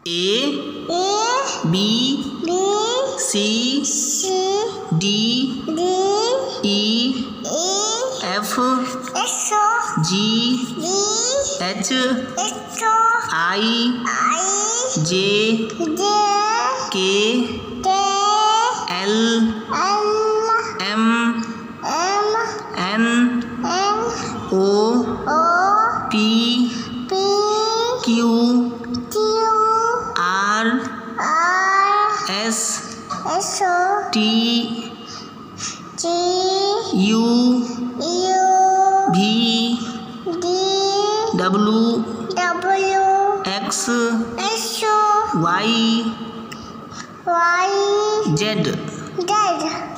A B C D E F G H I J K L M N O P Q R S T U V W X Y Z